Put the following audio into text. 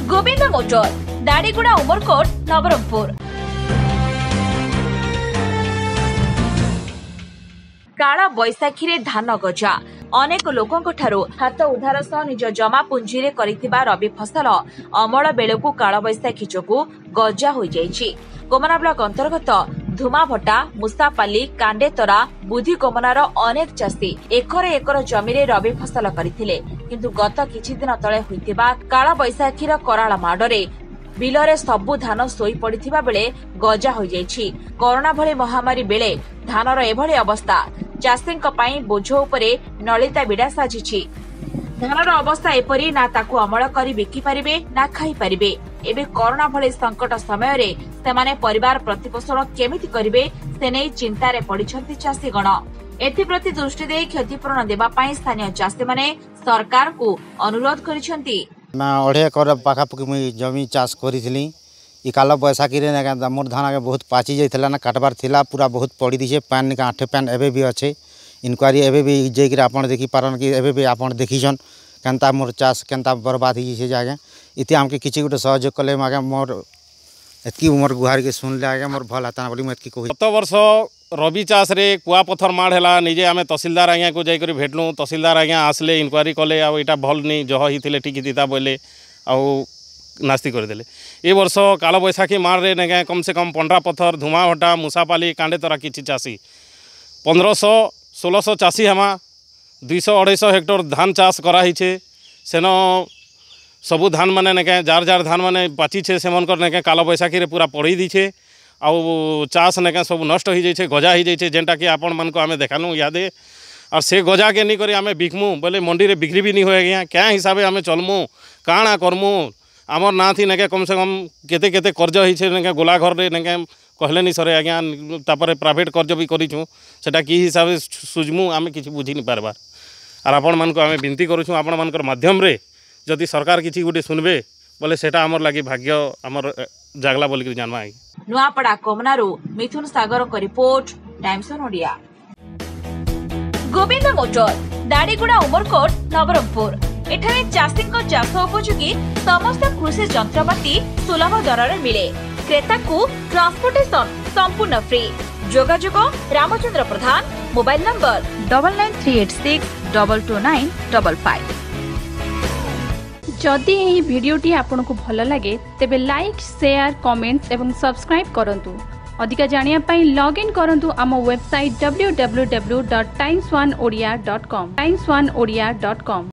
Govind motor Dadiguda Umarkot Nabarangpur. काला बैसाखी रे धान गजा अनेक लोकों ठारू हाथ उधार सह निज जमा पुंजी रे करिथिबा रबी फसल अमल बेलकु काला बैसाखी जोगु गजा हो जाइछि। कोमना ब्लॉक अंतर्गत धुमाभटा मुसापाली कांडेतरा बुधी कोमनार अनेक चाषी एकर एकर जमी रे रबी फसल करथिले, किंतु गत किछि दिन तळे होइतिबा काला बैसाखीर कराळ माडरे बिलरे सबु धान सोई पड़िथिबा बेले गजा हो जाइछि। कोरोना भली महामारी बेले धानर एभली अवस्था चाषींक पई बोझ उपरे नलिता बिड़ा साजिछि। धानर अवस्था एपरी ना ताकू अमल करी बिकी पारिबे ना खाई पारिबे। एबे कोरोना भली संकट समय रे सेमाने परिवार प्रतिपोषण केमिति करिवे से नै चिंतारे पड़िछन्ति चाषीगण। एथिप्रति दृष्टि देई क्षतिपूरण देबा पई स्थानीय चाषी माने सरकार को अनुरोध करिछन्ति। मैं 2.5 एकर पाखापाखि मुई जमी चाष करी ई काल बैसाखी रे मोर धान आगे बहुत पाची जाइला ना काटबार थिला पूरा बहुत पड़ी दीछे पान निका 8 पान एबे भी अच्छे इनक्वारी एबे भी जेकि आपन देखि पारन कि एबे भी आपन देखिछन केनता मोर चाष केनता बर्बाद ही जे जागे इति हमके किछि गुटे सहयोग कले मागे मोर एतकी उमर गुहार के सुनले आगे मोर भल हाता बोली मैं एतकी कहि। गत वर्ष रबी चाष रे कुआ पत्थर माड़ हैला निजे आमे तहसीलदार आज्ञा को जाई करी भेटलु। तहसीलदार आज्ञा आसले इनक्वारी कले आ एटा भल नि जह हिथिले ठीक दिता बोले आ नास्ती करदेले। ए वर्ष काल बैसाखी माड़ रे नेगा कम से कम 15 पत्थर धुमाभटा मुसापाली कांडेतरा किछि चाषी 1500-1600 चाषी हमा 200-250 हेक्टर धान चाष करा हिछे। सेनो सबु धान माने नेके जार जार धान माने पाची छे सेमनकर नेके काल बैसाखी रे पूरा पड़ी दीछे आउ चाष नेके सब नष्ट हो जाइछे गजा हो जाइछे जेनटा कि आपण मन को आमे देखानु यादे और से गजा के नहीं करी आमे बिकमु बोले मंडी रे बिक्री भी नहीं होए गया क्या हिसाबे आमे चलमु काणा करमु आमर ना थी नेके कम से कम केते केते कर्ज हिछे नेके गोला घर रे नेके कहले नहीं सरे आज्ञा तापर प्राइवेट कर्ज भी करिछु सेटा की हिसाबे सुजमु आमे किछि बुझी नहीं पारबार और आपण मन को आमे विनती करूछु आपण मनकर माध्यम रे जदि सरकार किछि गुटे सुनबे बोले सेटा हमर लागि भाग्य हमर जागला बोली कि जानवा। नुआपड़ा कोमनारू मिथुन सागर को report times on Odia. Govind motor Dadiguda Umarkot Nabarangpur एठारे चाषींको चाष उपयोगी समस्त कृषि जंत्रपाती सुलभ दर रे मिले। क्रेता को ट्रांसपोर्टेशन संपूर्ण फ्री। जोगाजोग रामचंद्र प्रधान मोबाइल नंबर 9938622955। जदि यही वीडियोटी आपको भल लगे तेबे लाइक शेयर कमेंट्स एवं सब्सक्राइब करंतु। अधिका जानिया पाई लॉग इन करंतु आम वेबसाइट www.times1odia.com